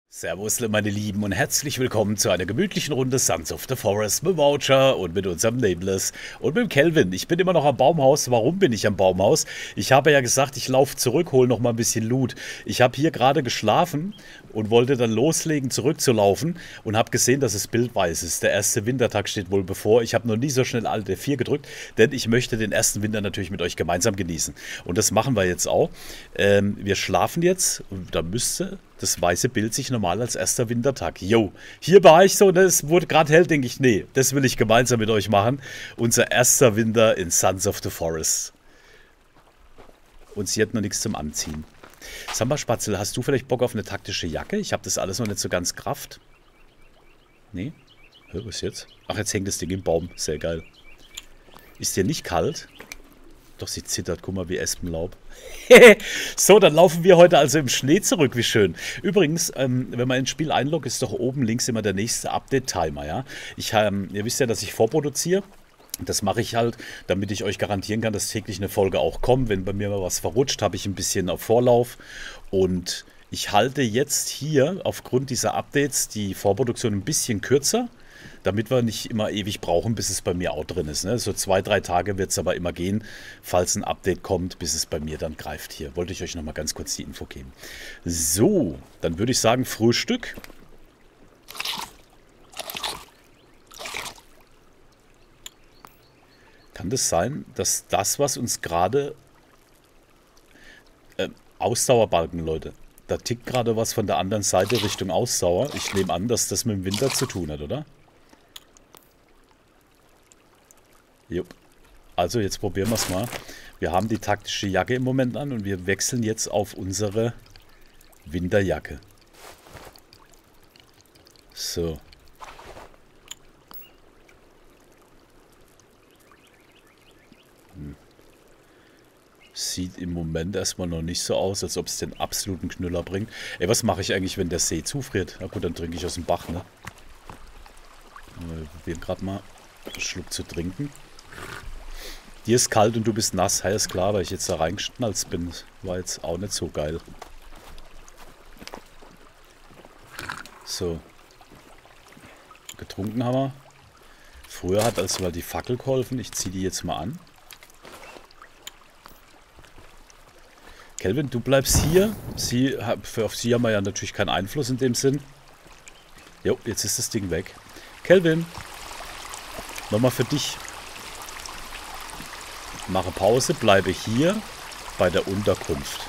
Servus, meine Lieben, und herzlich willkommen zu einer gemütlichen Runde Sons of the Forest mit Voucher und mit unserem Nameless und mit dem Kelvin. Ich bin immer noch am Baumhaus. Warum bin ich am Baumhaus? Ich habe ja gesagt, ich laufe zurück, hole noch mal ein bisschen Loot. Ich habe hier gerade geschlafen und wollte dann loslegen, zurückzulaufen und habe gesehen, dass es bildweiß ist. Der erste Wintertag steht wohl bevor. Ich habe noch nie so schnell Alt F4 gedrückt, denn ich möchte den ersten Winter natürlich mit euch gemeinsam genießen. Und das machen wir jetzt auch. Wir schlafen jetzt und da müsste das weiße Bild sich normal als erster Wintertag. Jo, hier war ich so, es wurde gerade hell, denke ich, nee, das will ich gemeinsam mit euch machen. Unser erster Winter in Sons of the Forest. Und sie hat noch nichts zum Anziehen. Sag mal, Spatzel, hast du vielleicht Bock auf eine taktische Jacke? Ich habe das alles noch nicht so ganz Kraft. Nee? Was ist jetzt? Ach, jetzt hängt das Ding im Baum. Sehr geil. Ist dir nicht kalt? Doch, sie zittert. Guck mal, wie Espenlaub. So, dann laufen wir heute also im Schnee zurück. Wie schön. Übrigens, wenn man ins Spiel einloggt, ist doch oben links immer der nächste Update-Timer, ja? Ihr wisst ja, dass ich vorproduziere. Das mache ich halt, damit ich euch garantieren kann, dass täglich eine Folge auch kommt. Wenn bei mir mal was verrutscht, habe ich ein bisschen auf Vorlauf. Und ich halte jetzt hier aufgrund dieser Updates die Vorproduktion ein bisschen kürzer, damit wir nicht immer ewig brauchen, bis es bei mir auch drin ist. Ne? So 2-3 Tage wird es aber immer gehen, falls ein Update kommt, bis es bei mir dann greift hier. Wollte ich euch nochmal ganz kurz die Info geben. So, dann würde ich sagen Frühstück. Kann das sein, dass das, was uns gerade... Ausdauerbalken, Leute. Da tickt gerade was von der anderen Seite Richtung Ausdauer. Ich nehme an, dass das mit dem Winter zu tun hat, oder? Jupp. Also jetzt probieren wir es mal. Wir haben die taktische Jacke im Moment an und wir wechseln jetzt auf unsere Winterjacke. So. Sieht im Moment erstmal noch nicht so aus, als ob es den absoluten Knüller bringt. Ey, was mache ich eigentlich, wenn der See zufriert? Na gut, dann trinke ich aus dem Bach, ne? Wir probieren gerade mal einen Schluck zu trinken. Dir ist kalt und du bist nass. Ja, ist klar, weil ich jetzt da reingeschnalzt bin. War jetzt auch nicht so geil. So. Getrunken haben wir. Früher hat also mal die Fackel geholfen. Ich ziehe die jetzt mal an. Kelvin, du bleibst hier. Auf sie haben wir ja natürlich keinen Einfluss in dem Sinn. Jo, jetzt ist das Ding weg. Kelvin, nochmal für dich. Mache Pause, bleibe hier bei der Unterkunft.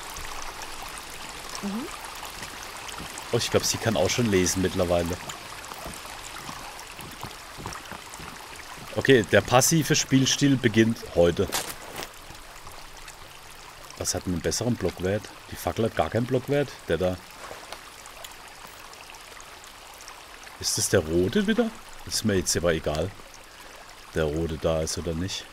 Oh, ich glaube, sie kann auch schon lesen mittlerweile. Okay, der passive Spielstil beginnt heute. Was hat einen besseren Blockwert? Die Fackel hat gar keinen Blockwert. Der da. Ist das der rote wieder? Ist mir jetzt aber egal. Der rote da ist oder nicht.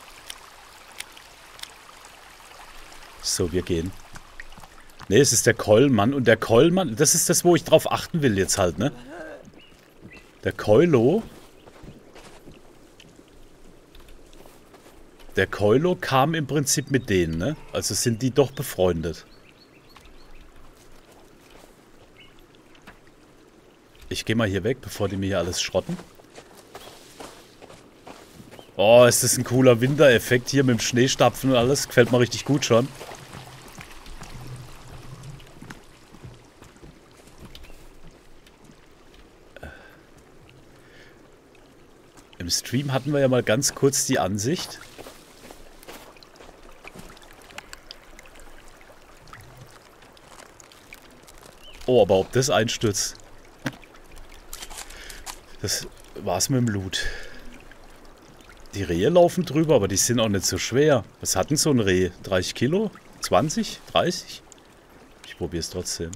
So, wir gehen. Ne, es ist der Keulmann. Und der Keulmann, das ist das, wo ich drauf achten will jetzt halt, ne? Der Keulo. Der Keulo kam im Prinzip mit denen, ne? Also sind die doch befreundet. Ich gehe mal hier weg, bevor die mir hier alles schrotten. Oh, ist das ein cooler Wintereffekt hier mit dem Schneestapfen und alles. Gefällt mir richtig gut schon. Im Stream hatten wir ja mal ganz kurz die Ansicht. Oh, aber ob das einstürzt. Das war's mit dem Loot. Die Rehe laufen drüber, aber die sind auch nicht so schwer. Was hat denn so ein Reh? 30 Kilo? 20? 30? Ich probiere es trotzdem.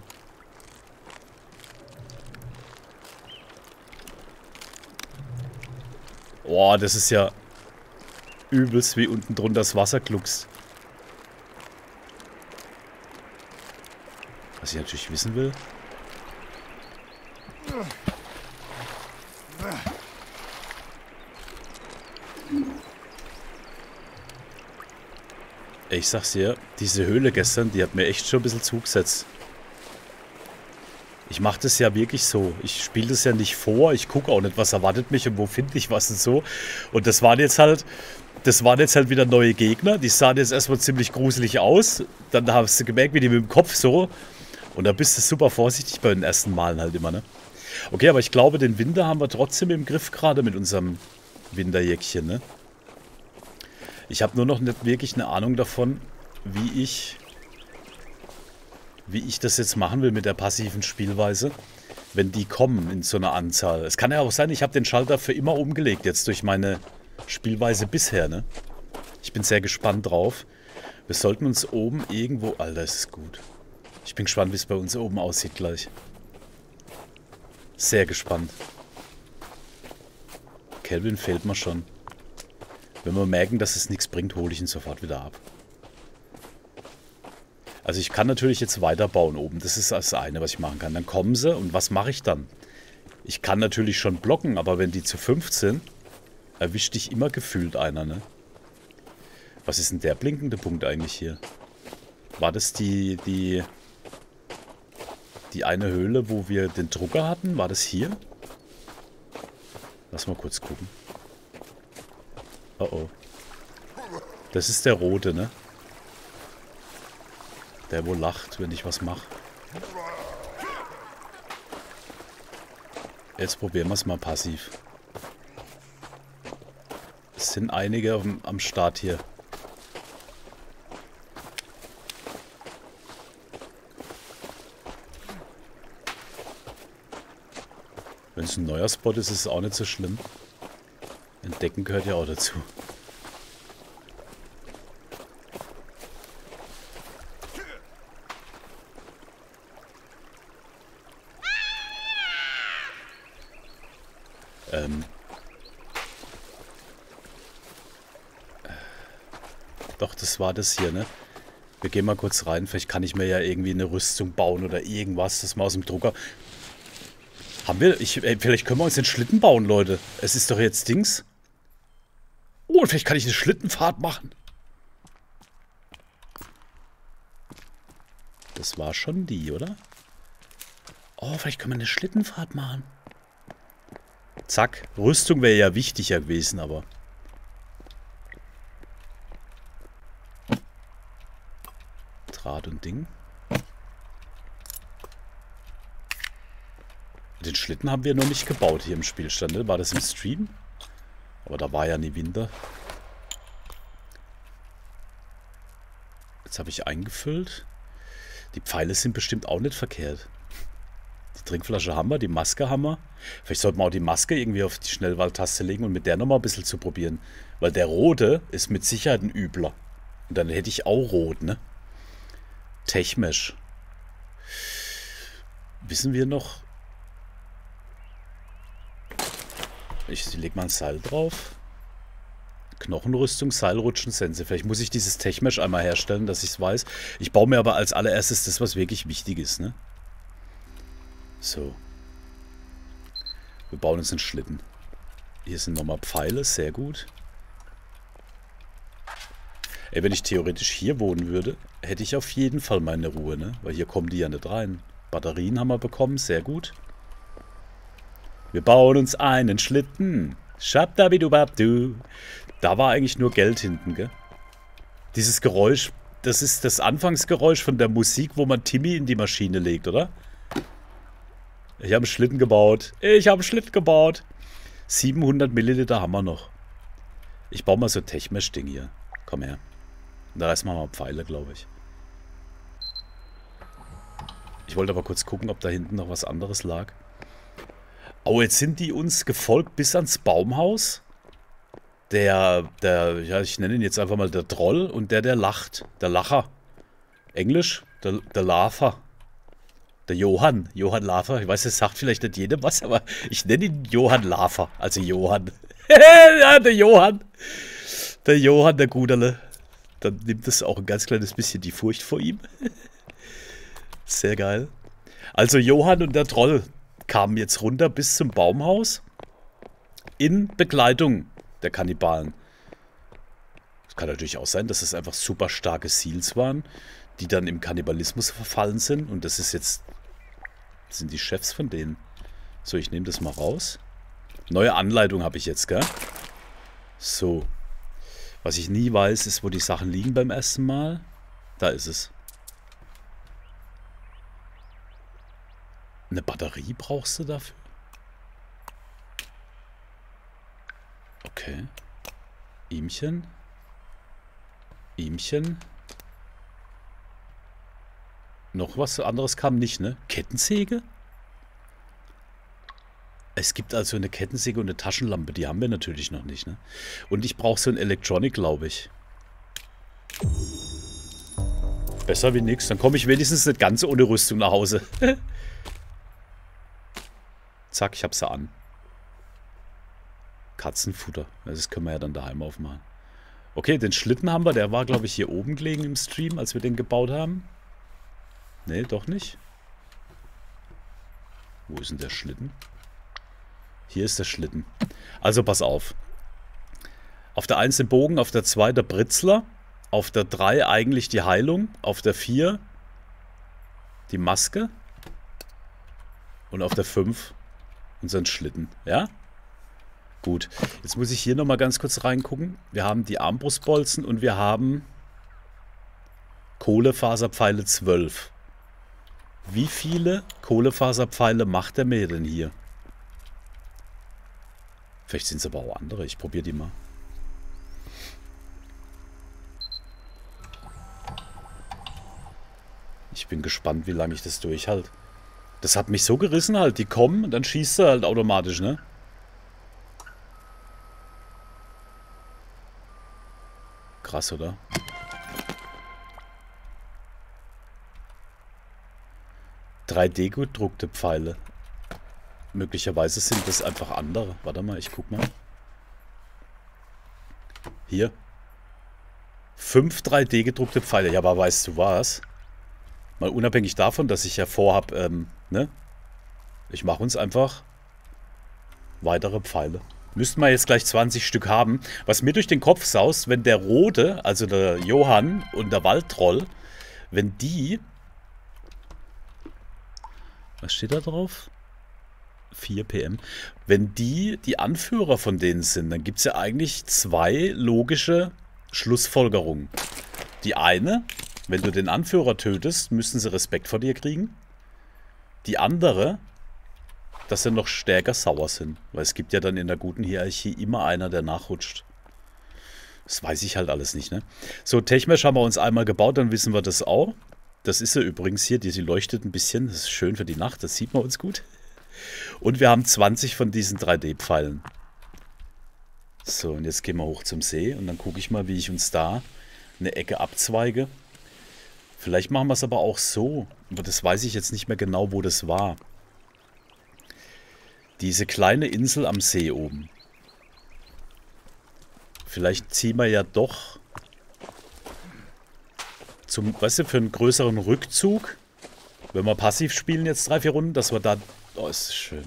Boah, das ist ja übelst, wie unten drunter das Wasser gluckst. Was ich natürlich wissen will. Ich sag's dir, diese Höhle gestern, die hat mir echt schon ein bisschen zugesetzt. Ich mache das ja wirklich so. Ich spiele das ja nicht vor. Ich gucke auch nicht, was erwartet mich und wo finde ich was und so. Und das waren jetzt halt wieder neue Gegner. Die sahen jetzt erstmal ziemlich gruselig aus. Dann hast du gemerkt, wie die mit dem Kopf so. Und da bist du super vorsichtig bei den ersten Malen halt immer, ne? Okay, aber ich glaube, den Winter haben wir trotzdem im Griff, gerade mit unserem Winterjäckchen, ne? Ich habe nur noch nicht wirklich eine Ahnung davon, wie ich das jetzt machen will mit der passiven Spielweise, wenn die kommen in so einer Anzahl. Es kann ja auch sein, ich habe den Schalter für immer umgelegt, jetzt durch meine Spielweise bisher, ne? Ich bin sehr gespannt drauf. Wir sollten uns oben irgendwo... Alter, ist es gut. Ich bin gespannt, wie es bei uns oben aussieht gleich. Sehr gespannt. Kelvin fehlt mir schon. Wenn wir merken, dass es nichts bringt, hole ich ihn sofort wieder ab. Also ich kann natürlich jetzt weiterbauen oben. Das ist das eine, was ich machen kann. Dann kommen sie und was mache ich dann? Ich kann natürlich schon blocken, aber wenn die zu 5 sind, erwischt dich immer gefühlt einer, ne? Was ist denn der blinkende Punkt eigentlich hier? War das die eine Höhle, wo wir den Drucker hatten? War das hier? Lass mal kurz gucken. Oh oh. Das ist der rote, ne? Der wohl lacht, wenn ich was mache. Jetzt probieren wir es mal passiv. Es sind einige am Start hier. Wenn es ein neuer Spot ist, ist es auch nicht so schlimm. Entdecken gehört ja auch dazu. Doch, das war das hier, ne? Wir gehen mal kurz rein. Vielleicht kann ich mir ja irgendwie eine Rüstung bauen oder irgendwas. Das mal aus dem Drucker. Haben wir... vielleicht können wir uns den Schlitten bauen, Leute. Es ist doch jetzt Dings. Oh, und vielleicht kann ich eine Schlittenfahrt machen. Das war schon die, oder? Oh, vielleicht können wir eine Schlittenfahrt machen. Zack. Rüstung wäre ja wichtiger gewesen, aber... Draht und Ding. Den Schlitten haben wir noch nicht gebaut hier im Spielstand, ne? War das im Stream? Aber da war ja nie Winter. Jetzt habe ich eingefüllt. Die Pfeile sind bestimmt auch nicht verkehrt. Die Trinkflasche haben wir, die Maske haben wir. Vielleicht sollten wir auch die Maske irgendwie auf die Schnellwahltaste legen und mit der nochmal ein bisschen zu probieren. Weil der rote ist mit Sicherheit ein übler. Und dann hätte ich auch rot, ne? Techmesh. Wissen wir noch... Ich leg mal ein Seil drauf. Knochenrüstung, Seilrutschen, Sense. Vielleicht muss ich dieses Techmesh einmal herstellen, dass ich es weiß. Ich baue mir aber als allererstes das, was wirklich wichtig ist, ne? So. Wir bauen uns einen Schlitten. Hier sind nochmal Pfeile, sehr gut. Ey, wenn ich theoretisch hier wohnen würde, hätte ich auf jeden Fall meine Ruhe, ne? Weil hier kommen die ja nicht rein. Batterien haben wir bekommen, sehr gut. Wir bauen uns einen Schlitten. Schabdabidubabdu. Da war eigentlich nur Geld hinten, gell? Dieses Geräusch, das ist das Anfangsgeräusch von der Musik, wo man Timmy in die Maschine legt, oder? Ich habe einen Schlitten gebaut. Ich habe einen Schlitten gebaut. 700 Milliliter haben wir noch. Ich baue mal so ein Techmesh-Ding hier. Komm her. Und da reißen wir mal Pfeile, glaube ich. Ich wollte aber kurz gucken, ob da hinten noch was anderes lag. Oh, jetzt sind die uns gefolgt bis ans Baumhaus. Ja, ich nenne ihn jetzt einfach mal der Troll und der lacht. Der Lacher. Englisch, der Lafer. Der Johann Lafer. Ich weiß, das sagt vielleicht nicht jedem was, aber ich nenne ihn Johann Lafer. Also Johann. Ja, der Johann. Der Johann, der Guderle. Dann nimmt es auch ein ganz kleines bisschen die Furcht vor ihm. Sehr geil. Also Johann und der Troll kamen jetzt runter bis zum Baumhaus in Begleitung der Kannibalen. Es kann natürlich auch sein, dass es einfach super starke Seals waren, die dann im Kannibalismus verfallen sind. Und das ist jetzt Das sind die Chefs von denen. So, ich nehme das mal raus. Neue Anleitung habe ich jetzt, gell? So. Was ich nie weiß, ist, wo die Sachen liegen beim ersten Mal. Da ist es. Eine Batterie brauchst du dafür? Okay. Ihmchen. Ihmchen. Noch was anderes kam nicht, ne? Kettensäge? Es gibt also eine Kettensäge und eine Taschenlampe. Die haben wir natürlich noch nicht, ne? Und ich brauche so ein Electronic, glaube ich. Besser wie nix. Dann komme ich wenigstens nicht ganz ohne Rüstung nach Hause. Zack, ich habe sie an. Katzenfutter. Das können wir ja dann daheim aufmachen. Okay, den Schlitten haben wir. Der war, glaube ich, hier oben gelegen im Stream, als wir den gebaut haben. Nee, doch nicht. Wo ist denn der Schlitten? Hier ist der Schlitten. Also pass auf. Auf der 1 den Bogen, auf der 2 der Britzler, auf der 3 eigentlich die Heilung, auf der 4 die Maske und auf der 5 unseren Schlitten. Ja? Gut. Jetzt muss ich hier nochmal ganz kurz reingucken. Wir haben die Armbrustbolzen und wir haben Kohlefaserpfeile 12. Wie viele Kohlefaserpfeile macht er mir denn hier? Vielleicht sind es aber auch andere. Ich probiere die mal. Ich bin gespannt, wie lange ich das durchhalte. Das hat mich so gerissen halt. Die kommen und dann schießt er halt automatisch, ne? Krass, oder? (3D-gedruckte Pfeile. Möglicherweise sind das einfach andere. Warte mal, ich guck mal. Hier. 5 3D-gedruckte Pfeile. Ja, aber weißt du was? Mal unabhängig davon, dass ich ja vorhab, ne? Ich mache uns einfach weitere Pfeile. Müssten wir jetzt gleich 20 Stück haben. Was mir durch den Kopf saust, wenn der Rote, also der Johann und der Waldtroll, wenn die... Was steht da drauf? 4 PM. Wenn die Anführer von denen sind, dann gibt es ja eigentlich 2 logische Schlussfolgerungen. Die eine, wenn du den Anführer tötest, müssen sie Respekt vor dir kriegen. Die andere, dass sie noch stärker sauer sind. Weil es gibt ja dann in der guten Hierarchie immer einer, der nachrutscht. Das weiß ich halt alles nicht, ne? So, Techmesh haben wir uns einmal gebaut, dann wissen wir das auch. Das ist ja übrigens hier, sie leuchtet ein bisschen. Das ist schön für die Nacht, das sieht man uns gut. Und wir haben 20 von diesen 3D-Pfeilen. So, und jetzt gehen wir hoch zum See und dann gucke ich mal, wie ich uns da eine Ecke abzweige. Vielleicht machen wir es aber auch so. Aber das weiß ich jetzt nicht mehr genau, wo das war. Diese kleine Insel am See oben. Vielleicht ziehen wir ja doch zum, weißt du, für einen größeren Rückzug, wenn wir passiv spielen jetzt 3, 4 Runden, dass wir da, oh, ist das schön,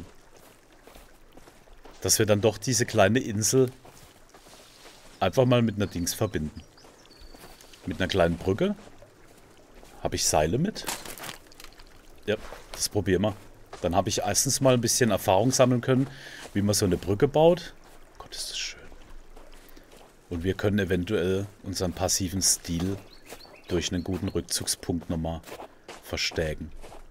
dass wir dann doch diese kleine Insel einfach mal mit einer Dings verbinden. Mit einer kleinen Brücke. Habe ich Seile mit? Ja, das probieren wir. Dann habe ich erstens mal ein bisschen Erfahrung sammeln können, wie man so eine Brücke baut. Gott, ist das schön. Und wir können eventuell unseren passiven Stil durch einen guten Rückzugspunkt nochmal verstärken.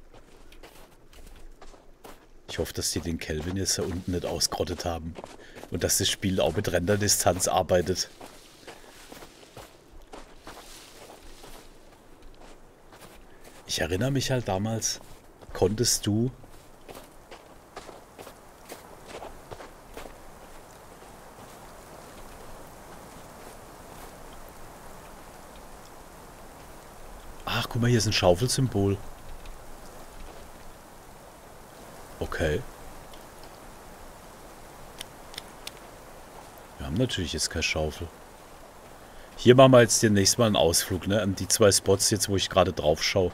Ich hoffe, dass die den Kelvin jetzt da unten nicht ausgerottet haben. Und dass das Spiel auch mit Renderdistanz arbeitet. Ich erinnere mich halt damals, konntest du ach, guck mal, hier ist ein Schaufelsymbol. Okay. Wir haben natürlich jetzt keine Schaufel. Hier machen wir jetzt demnächst mal einen Ausflug, ne? An die 2 Spots jetzt, wo ich gerade drauf schaue.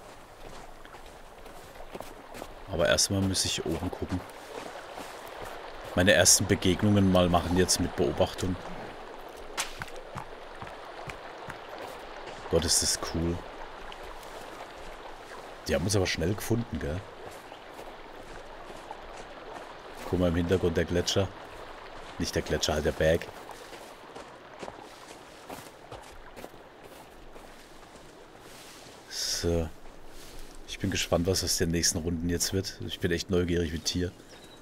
Aber erstmal muss ich oben gucken. Meine ersten Begegnungen mal machen jetzt mit Beobachtung. Gott, ist das cool. Die haben uns aber schnell gefunden, gell? Guck mal im Hintergrund der Gletscher. Nicht der Gletscher, halt der Berg. So. Ich bin gespannt, was aus den nächsten Runden jetzt wird. Ich bin echt neugierig wie Tier.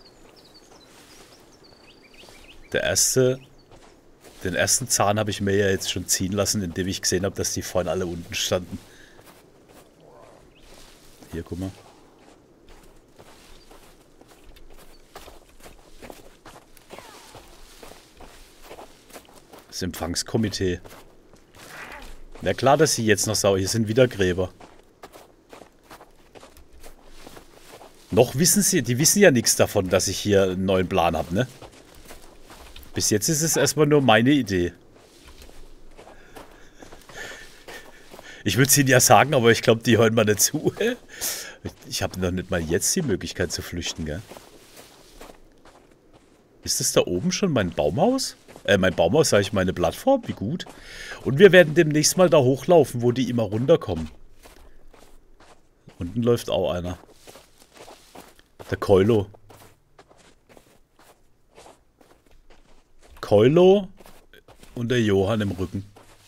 Den ersten Zahn habe ich mir ja jetzt schon ziehen lassen, indem ich gesehen habe, dass die vorhin alle unten standen. Hier, guck mal. Das Empfangskomitee. Na klar, dass sie jetzt noch sauer. Hier sind wieder Gräber. Noch wissen sie, die wissen ja nichts davon, dass ich hier einen neuen Plan habe, ne? Bis jetzt ist es erstmal nur meine Idee. Ich würde es ihnen ja sagen, aber ich glaube, die hören mal nicht zu. Ich habe noch nicht mal jetzt die Möglichkeit zu flüchten, gell? Ist das da oben schon mein Baumhaus? Mein Baumhaus, sage ich, meine Plattform? Wie gut. Und wir werden demnächst mal da hochlaufen, wo die immer runterkommen. Unten läuft auch einer. Der Keulo. Keulo und der Johann im Rücken.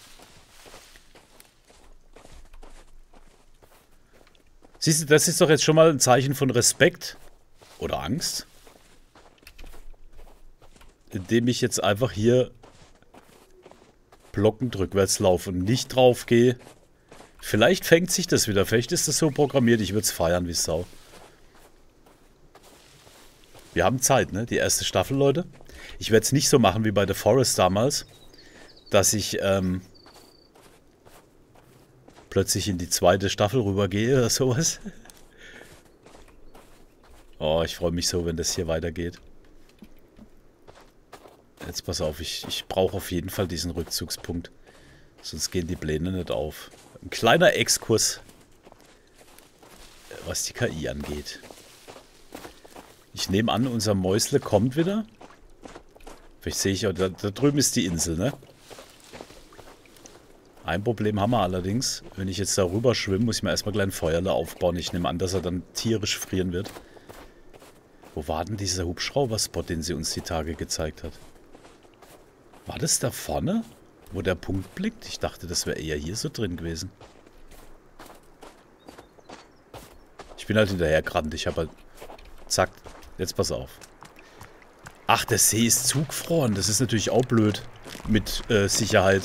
Siehst du, das ist doch jetzt schon mal ein Zeichen von Respekt. Oder Angst. Indem ich jetzt einfach hier blockend rückwärts laufe und nicht drauf gehe. Vielleicht fängt sich das wieder. Vielleicht ist das so programmiert. Ich würde es feiern wie Sau. Wir haben Zeit, ne? Die erste Staffel, Leute. Ich werde es nicht so machen wie bei The Forest damals, dass ich plötzlich in die zweite Staffel rübergehe oder sowas. Oh, ich freue mich so, wenn das hier weitergeht. Jetzt pass auf, ich brauche auf jeden Fall diesen Rückzugspunkt. Sonst gehen die Pläne nicht auf. Ein kleiner Exkurs, was die KI angeht. Ich nehme an, unser Mäusle kommt wieder. Vielleicht sehe ich auch, da drüben ist die Insel, ne? Ein Problem haben wir allerdings. Wenn ich jetzt da rüber schwimme, muss ich mir erstmal gleich ein Feuerle aufbauen. Ich nehme an, dass er dann tierisch frieren wird. Wo war denn dieser Hubschrauber-Spot, den sie uns die Tage gezeigt hat? War das da vorne, wo der Punkt blinkt? Ich dachte, das wäre eher hier so drin gewesen. Ich bin halt hinterher gerannt. Ich habe halt... Zack. Jetzt pass auf. Ach, der See ist zugefroren. Das ist natürlich auch blöd. Mit Sicherheit.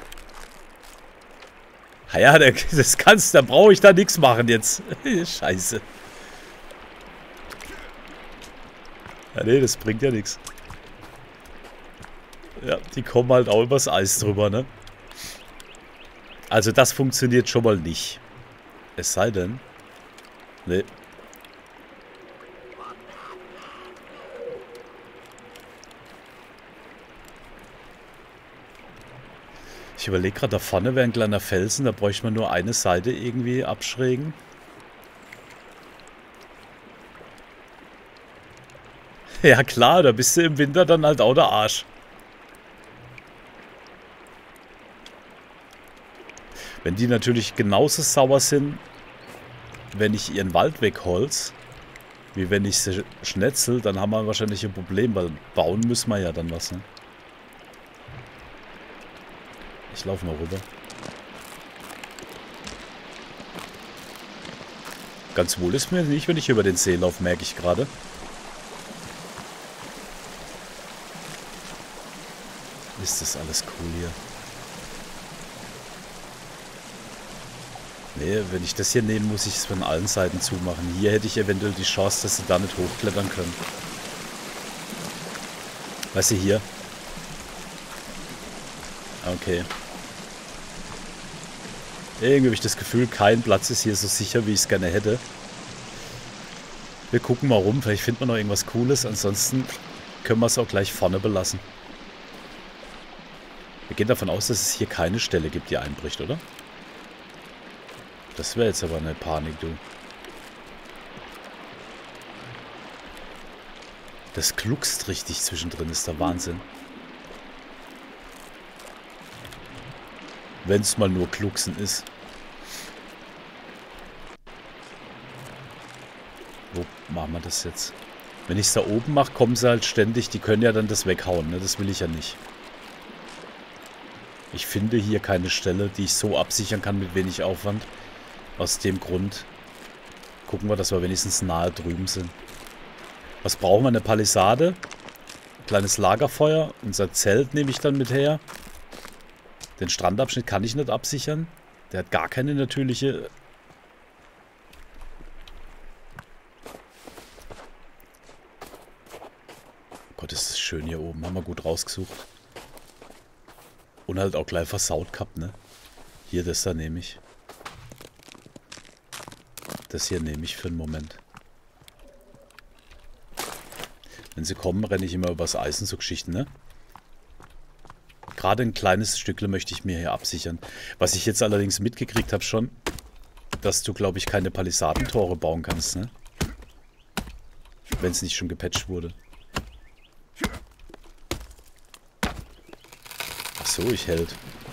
Ja, das kannst du. Da brauche ich da nichts machen jetzt. Scheiße. Ja, nee, das bringt ja nichts. Ja, die kommen halt auch übers Eis drüber, ne? Also das funktioniert schon mal nicht. Es sei denn... Nee. Ich überlege gerade, da vorne wäre ein kleiner Felsen, da bräuchte man nur eine Seite irgendwie abschrägen. Ja klar, da bist du im Winter dann halt auch der Arsch. Wenn die natürlich genauso sauer sind, wenn ich ihren Wald wegholz, wie wenn ich sie schnetzel, dann haben wir wahrscheinlich ein Problem, weil bauen müssen wir ja dann was, ne? Ich laufe mal rüber. Ganz wohl ist mir nicht, wenn ich über den See laufe, merke ich gerade. Ist das alles cool hier? Nee, wenn ich das hier nehme, muss ich es von allen Seiten zumachen. Hier hätte ich eventuell die Chance, dass sie da nicht hochklettern können. Weißt du, hier? Okay. Irgendwie habe ich das Gefühl, kein Platz ist hier so sicher, wie ich es gerne hätte. Wir gucken mal rum, vielleicht finden wir noch irgendwas Cooles. Ansonsten können wir es auch gleich vorne belassen. Wir gehen davon aus, dass es hier keine Stelle gibt, die einbricht, oder? Das wäre jetzt aber eine Panik, du. Das gluckst richtig zwischendrin, ist der Wahnsinn. Wenn es mal nur Glucksen ist. Wo machen wir das jetzt? Wenn ich es da oben mache, kommen sie halt ständig. Die können ja dann das weghauen, ne? Das will ich ja nicht. Ich finde hier keine Stelle, die ich so absichern kann mit wenig Aufwand. Aus dem Grund gucken wir, dass wir wenigstens nahe drüben sind. Was brauchen wir? Eine Palisade. Ein kleines Lagerfeuer. Unser Zelt nehme ich dann mit her. Den Strandabschnitt kann ich nicht absichern. Der hat gar keine natürliche... Gott, ist das schön hier oben. Haben wir gut rausgesucht. Und halt auch gleich versaut gehabt, ne? Hier, das da nehme ich. Das hier nehme ich für einen Moment. Wenn sie kommen, renne ich immer übers Eisen, so Geschichten, ne? Gerade ein kleines Stückle möchte ich mir hier absichern. Was ich jetzt allerdings mitgekriegt habe schon, dass du, glaube ich, keine Palisadentore bauen kannst, ne? Wenn es nicht schon gepatcht wurde. Ach so, ich hält.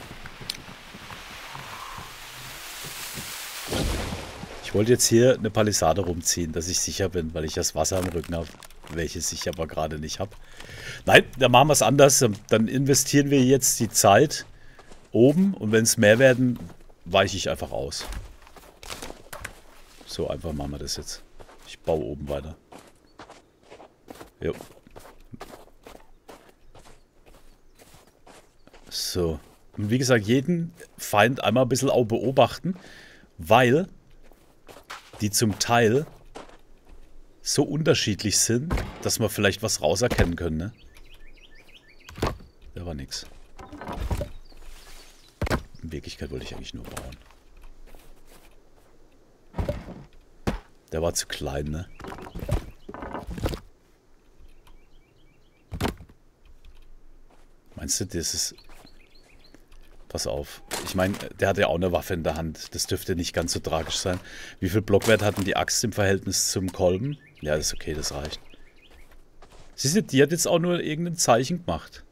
Ich wollte jetzt hier eine Palisade rumziehen, dass ich sicher bin, weil ich das Wasser am Rücken habe, welches ich aber gerade nicht habe. Nein, dann machen wir es anders. Dann investieren wir jetzt die Zeit oben und wenn es mehr werden, weiche ich einfach aus. So einfach machen wir das jetzt. Ich baue oben weiter. Jo. So. Und wie gesagt, jeden Feind einmal ein bisschen auch beobachten, weil die zum Teil so unterschiedlich sind, dass wir vielleicht was rauserkennen können, ne? Da war nix. In Wirklichkeit wollte ich eigentlich nur bauen. Der war zu klein, ne? Meinst du, das ist... Pass auf. Ich meine, der hat ja auch eine Waffe in der Hand. Das dürfte nicht ganz so tragisch sein. Wie viel Blockwert hatten die Axt im Verhältnis zum Kolben? Ja, das ist okay, das reicht. Siehst du, die hat jetzt auch nur irgendein Zeichen gemacht.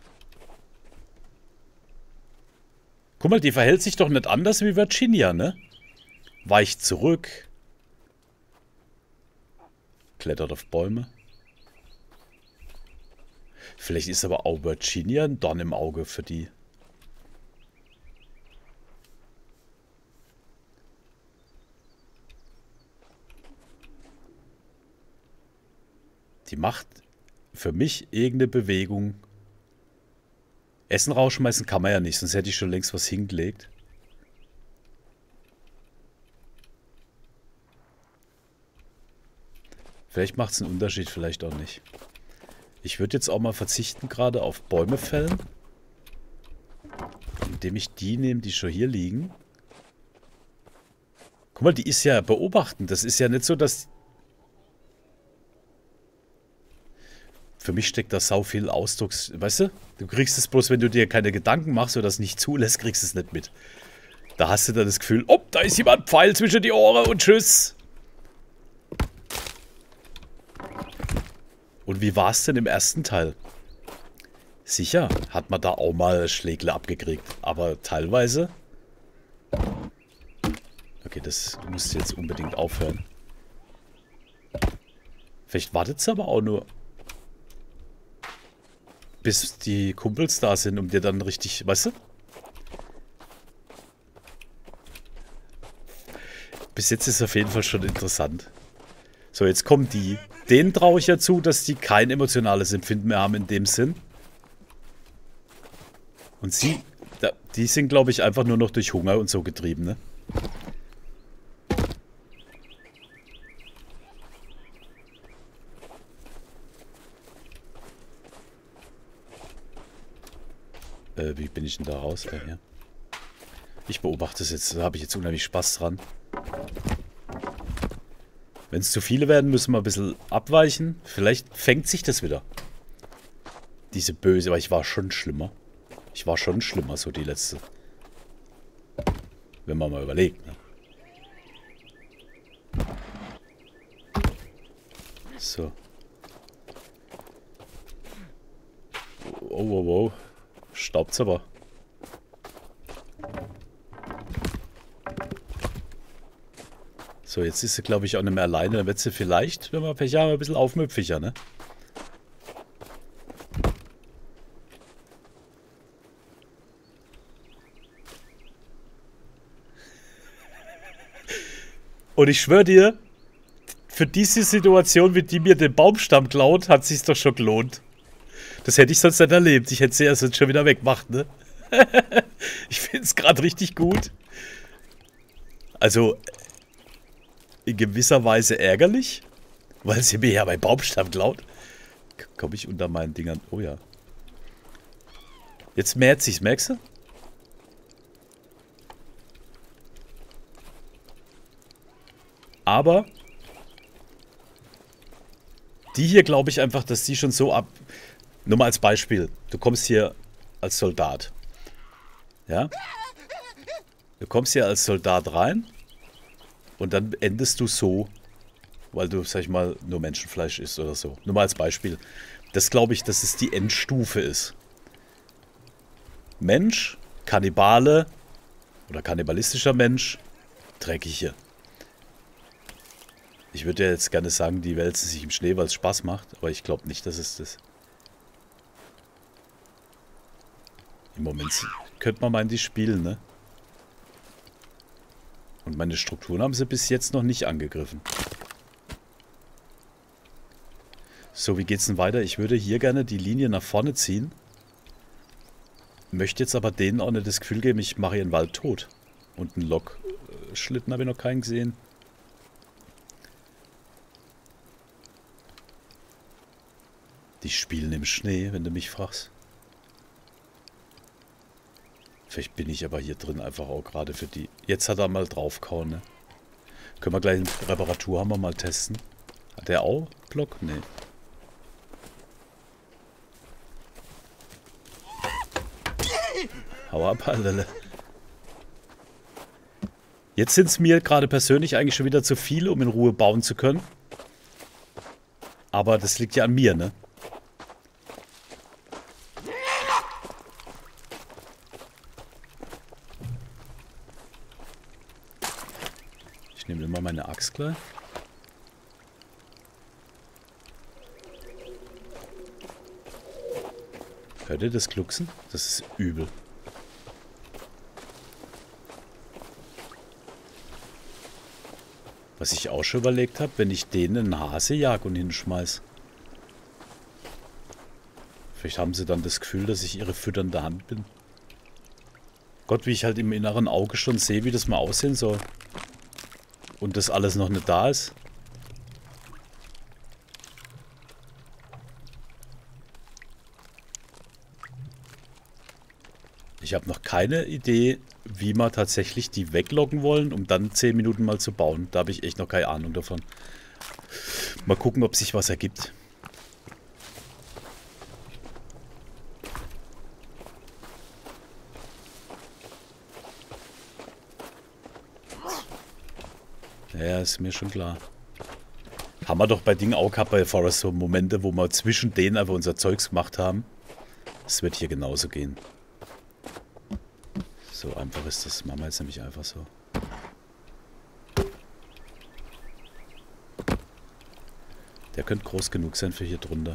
Guck mal, die verhält sich doch nicht anders wie Virginia, ne? Weicht zurück. Klettert auf Bäume. Vielleicht ist aber auch Virginia ein Dorn im Auge für die. Die macht für mich irgendeine Bewegung. Essen rausschmeißen kann man ja nicht, sonst hätte ich schon längst was hingelegt. Vielleicht macht es einen Unterschied, vielleicht auch nicht. Ich würde jetzt auch mal verzichten gerade auf Bäume fällen. Indem ich die nehme, die schon hier liegen. Guck mal, die ist ja beobachtend. Das ist ja nicht so, dass... Für mich steckt da sau viel Ausdrucks... Weißt du? Du kriegst es bloß, wenn du dir keine Gedanken machst oder das nicht zulässt, kriegst du es nicht mit. Da hast du dann das Gefühl, oh, da ist jemand, Pfeil zwischen die Ohren und tschüss. Und wie war es denn im ersten Teil? Sicher, hat man da auch mal Schlägle abgekriegt. Aber teilweise... Okay, das musst du jetzt unbedingt aufhören. Vielleicht wartet es aber auch nur... bis die Kumpels da sind, um dir dann richtig, weißt du? Bis jetzt ist es auf jeden Fall schon interessant. So, jetzt kommen die. Denen traue ich ja zu, dass die kein emotionales Empfinden mehr haben in dem Sinn. Und sie, die sind, glaube ich, einfach nur noch durch Hunger und so getrieben, ne? Wie bin ich denn da raus? Ja. Ich beobachte es jetzt, da habe ich jetzt unheimlich Spaß dran. Wenn es zu viele werden, müssen wir ein bisschen abweichen. Vielleicht fängt sich das wieder. Diese böse, aber ich war schon schlimmer. Ich war schon schlimmer, so die letzte. Wenn man mal überlegt, ne? So. Oh, wow, wow. Staubt's aber. So, So, jetzt ist sie, glaube ich, auch nicht mehr alleine. Dann wird sie vielleicht, wenn wir Pech haben, ein bisschen aufmüpfiger, ne? Und ich schwöre dir, für diese Situation, wie die mir den Baumstamm klaut, hat sich's doch schon gelohnt. Das hätte ich sonst nicht erlebt. Ich hätte sie ja sonst schon wieder weggemacht, ne? Ich finde es gerade richtig gut. Also, in gewisser Weise ärgerlich, weil sie mir ja meinen Baumstamm klaut. Komme ich unter meinen Dingern? Oh ja. Jetzt mehrt sich's, merkst du? Aber die hier glaube ich einfach, dass die schon so ab... Nur mal als Beispiel. Du kommst hier als Soldat. Ja? Du kommst hier als Soldat rein und dann endest du so, weil du, sag ich mal, nur Menschenfleisch isst oder so. Nur mal als Beispiel. Das glaube ich, dass es die Endstufe ist. Mensch, Kannibale oder kannibalistischer Mensch, Dreckige. Ich würde ja jetzt gerne sagen, die wälzen sich im Schnee, weil es Spaß macht, aber ich glaube nicht, dass es das... Im Moment könnte man meinen, die spielen, ne? Und meine Strukturen haben sie bis jetzt noch nicht angegriffen. So, wie geht's denn weiter? Ich würde hier gerne die Linie nach vorne ziehen. Möchte jetzt aber denen auch nicht das Gefühl geben, ich mache ihren Wald tot. Und einen Lokschlitten habe ich noch keinen gesehen. Die spielen im Schnee, wenn du mich fragst. Vielleicht bin ich aber hier drin einfach auch gerade für die... Jetzt hat er mal draufgehauen, ne? Können wir gleich einen Reparaturhammer mal testen. Hat der auch Block? Nee. Hau ab, Alter. Jetzt sind es mir gerade persönlich eigentlich schon wieder zu viele, um in Ruhe bauen zu können. Aber das liegt ja an mir, ne? Ich nehme immer meine Axt gleich. Hört ihr das Glucksen? Das ist übel. Was ich auch schon überlegt habe, wenn ich denen einen Hase jag und hinschmeiß. Vielleicht haben sie dann das Gefühl, dass ich ihre fütternde Hand bin. Gott, wie ich halt im inneren Auge schon sehe, wie das mal aussehen soll. Und das alles noch nicht da ist. Ich habe noch keine Idee, wie wir tatsächlich die weglocken wollen, um dann 10 Minuten mal zu bauen. Da habe ich echt noch keine Ahnung davon. Mal gucken, ob sich was ergibt. Ja, ist mir schon klar. Haben wir doch bei Dingen auch gehabt, bei Forest, so Momente, wo wir zwischen denen einfach unser Zeugs gemacht haben. Das wird hier genauso gehen. So einfach ist das. Machen wir jetzt nämlich einfach so. Der könnte groß genug sein für hier drunter.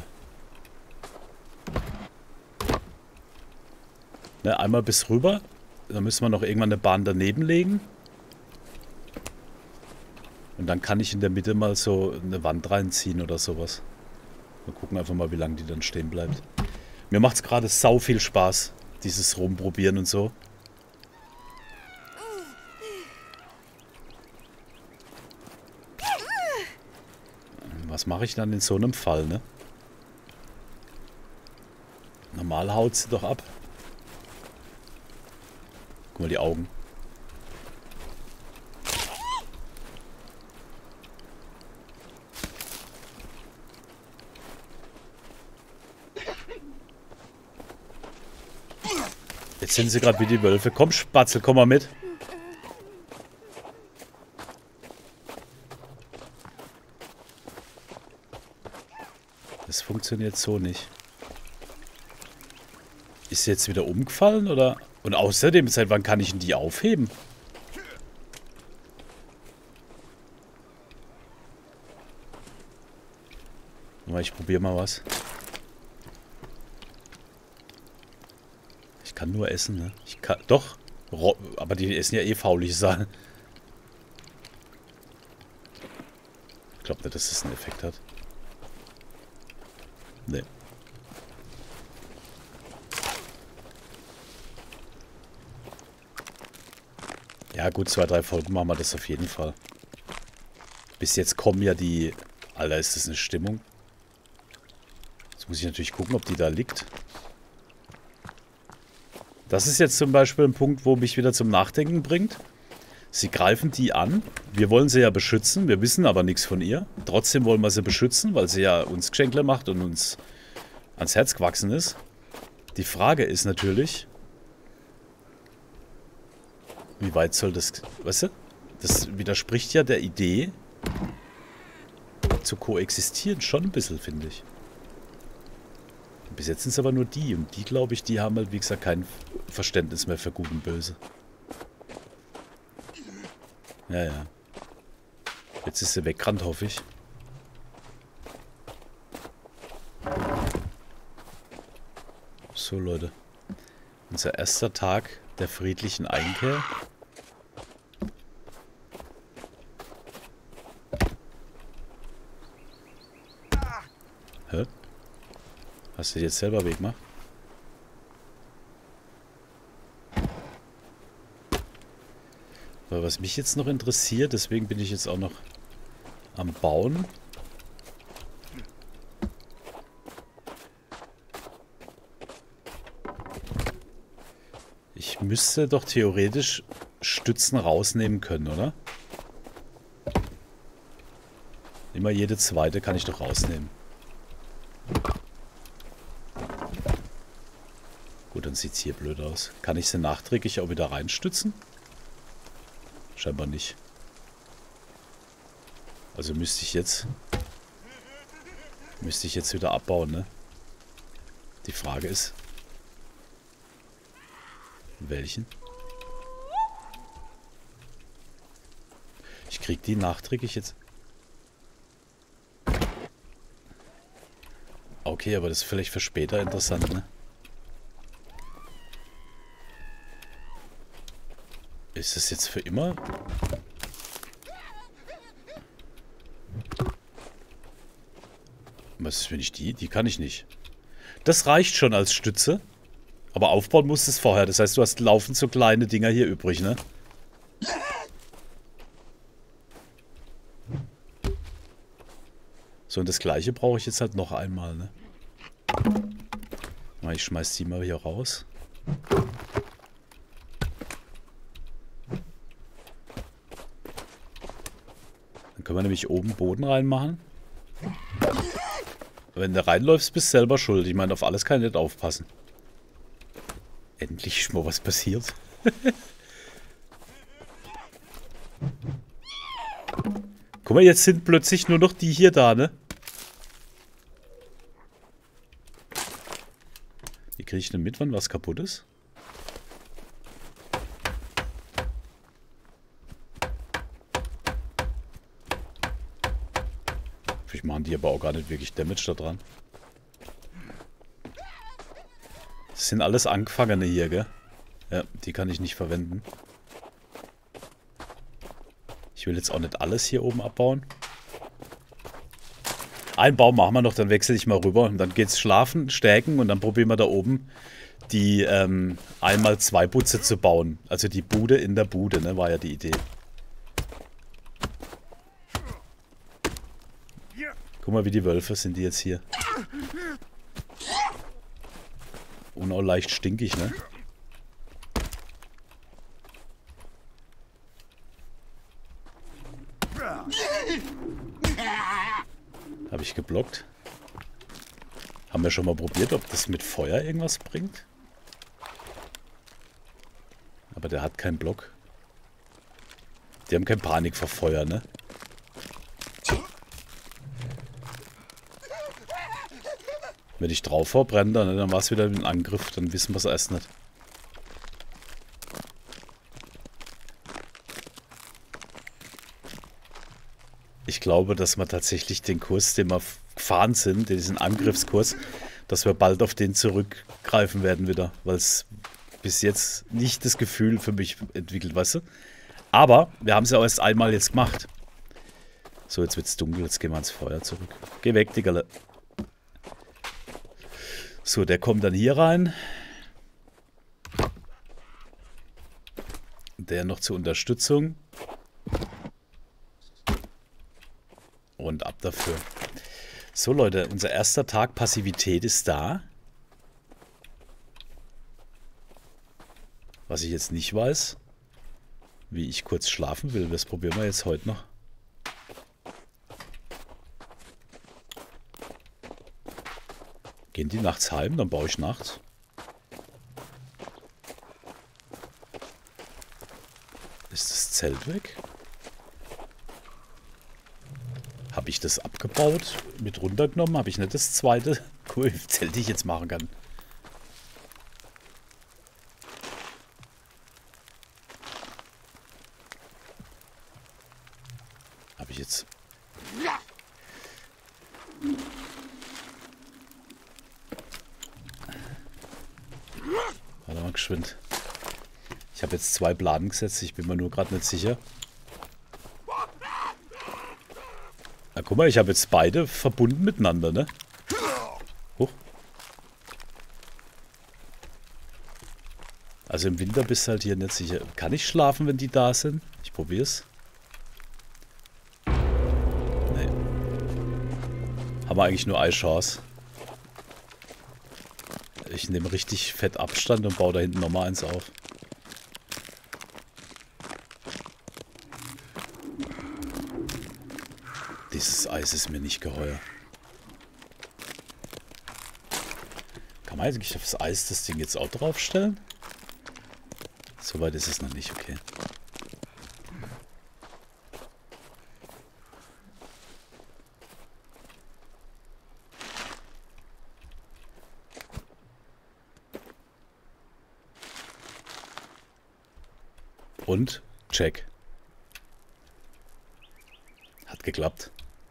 Ne, einmal bis rüber. Dann müssen wir noch irgendwann eine Bahn daneben legen. Und dann kann ich in der Mitte mal so eine Wand reinziehen oder sowas. Wir gucken einfach mal, wie lange die dann stehen bleibt. Mir macht es gerade sau viel Spaß, dieses Rumprobieren und so. Was mache ich dann in so einem Fall, ne? Normal haut sie doch ab. Guck mal, die Augen. Jetzt sind sie gerade wie die Wölfe. Komm, Spatzel, komm mal mit. Das funktioniert so nicht. Ist sie jetzt wieder umgefallen, oder? Und außerdem, seit wann kann ich denn die aufheben? Aber ich probiere mal was. Ich kann nur essen, ne? Ich kann... Doch. Aber die essen ja eh faulige Sachen. Ich glaube nicht, dass das einen Effekt hat. Ne. Ja gut, 2, 3 Folgen machen wir das auf jeden Fall. Bis jetzt kommen ja die... Alter, ist das eine Stimmung? Jetzt muss ich natürlich gucken, ob die da liegt. Das ist jetzt zum Beispiel ein Punkt, wo mich wieder zum Nachdenken bringt. Sie greifen die an. Wir wollen sie ja beschützen. Wir wissen aber nichts von ihr. Trotzdem wollen wir sie beschützen, weil sie ja uns Geschenkle macht und uns ans Herz gewachsen ist. Die Frage ist natürlich, wie weit soll das... Weißt du? Das widerspricht ja der Idee, zu koexistieren. Schon ein bisschen, finde ich. Bis jetzt sind es aber nur die. Und die, glaube ich, die haben halt, wie gesagt, kein Verständnis mehr für Gut und Böse. Ja, ja. Jetzt ist sie weggerannt, hoffe ich. So, Leute. Unser erster Tag der friedlichen Einkehr. Hä? Hast du jetzt selber weggemacht? Aber was mich jetzt noch interessiert, deswegen bin ich jetzt auch noch am Bauen. Ich müsste doch theoretisch Stützen rausnehmen können, oder? Immer jede zweite kann ich doch rausnehmen. Gut, dann sieht es hier blöd aus. Kann ich sie nachträglich auch wieder reinstützen? Scheinbar nicht. Also müsste ich jetzt wieder abbauen, ne? Die Frage ist, welchen? Ich krieg die nachträglich jetzt. Okay, aber das ist vielleicht für später interessant, ne? Ist das jetzt für immer? Was ist, wenn ich die? Die kann ich nicht. Das reicht schon als Stütze. Aber aufbauen musst du es vorher. Das heißt, du hast laufend so kleine Dinger hier übrig, ne? So, und das gleiche brauche ich jetzt halt noch einmal, ne? Ich schmeiß die mal hier raus. Können wir nämlich oben Boden reinmachen. Wenn du reinläufst, bist du selber schuld. Ich meine, auf alles kann ich nicht aufpassen. Endlich ist mal was passiert. Guck mal, jetzt sind plötzlich nur noch die hier da, ne? Wie kriege ich denn mit, wann was kaputt ist? Vielleicht machen die aber auch gar nicht wirklich Damage da dran. Das sind alles Angefangene hier, gell? Ja, die kann ich nicht verwenden. Ich will jetzt auch nicht alles hier oben abbauen. Einen Baum machen wir noch, dann wechsle ich mal rüber. Und dann geht's schlafen, stärken und dann probieren wir da oben die 1x2 Butze zu bauen. Also die Bude in der Bude, ne? War ja die Idee. Guck mal, wie die Wölfe sind die jetzt hier. Und auch leicht stinkig, ne? Habe ich geblockt. Haben wir schon mal probiert, ob das mit Feuer irgendwas bringt? Aber der hat keinen Block. Die haben keine Panik vor Feuer, ne? Wenn ich drauf hau, brennt er, ne? Dann war es wieder ein Angriff. Dann wissen wir es erst nicht. Ich glaube, dass wir tatsächlich den Kurs, den wir gefahren sind, diesen Angriffskurs, dass wir bald auf den zurückgreifen werden wieder, weil es bis jetzt nicht das Gefühl für mich entwickelt, weißt du? Aber wir haben es ja auch erst einmal jetzt gemacht. So, jetzt wird es dunkel, jetzt gehen wir ans Feuer zurück. Geh weg, Diggerle. So, der kommt dann hier rein. Der noch zur Unterstützung. Und ab dafür. So, Leute, unser erster Tag Passivität ist da. Was ich jetzt nicht weiß, wie ich kurz schlafen will, das probieren wir jetzt heute noch. Gehen die nachts heim, dann baue ich nachts. Ist das Zelt weg? Habe ich das abgebaut, mit runtergenommen? Habe ich nicht das zweite Zelt, die ich jetzt machen kann? Habe ich jetzt... Warte mal, geschwind. Ich habe jetzt 2 Planen gesetzt, ich bin mir nur gerade nicht sicher. Na guck mal, ich habe jetzt beide verbunden miteinander, ne? Huch. Also im Winter bist du halt hier nicht sicher. Kann ich schlafen, wenn die da sind? Ich probier's. Nee. Haben wir eigentlich nur eine Chance. Ich nehme richtig fett Abstand und baue da hinten nochmal eins auf. Dieses Eis ist mir nicht geheuer. Kann man eigentlich aufs Eis das Ding jetzt auch draufstellen? Soweit ist es noch nicht, okay. Und check. Hat geklappt.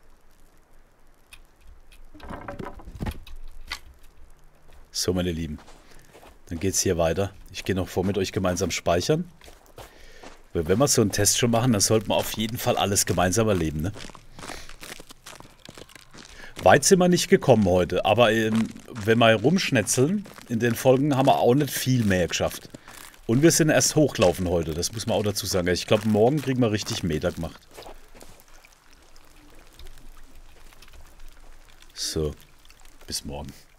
So, meine Lieben. Dann geht's hier weiter. Ich gehe noch vor mit euch gemeinsam speichern. Weil wenn wir so einen Test schon machen, dann sollten wir auf jeden Fall alles gemeinsam erleben, ne? Weit sind wir nicht gekommen heute, aber wenn wir rumschnetzeln, in den Folgen haben wir auch nicht viel mehr geschafft. Und wir sind erst hochlaufen heute, das muss man auch dazu sagen. Ich glaube, morgen kriegen wir richtig Meter gemacht. So, bis morgen.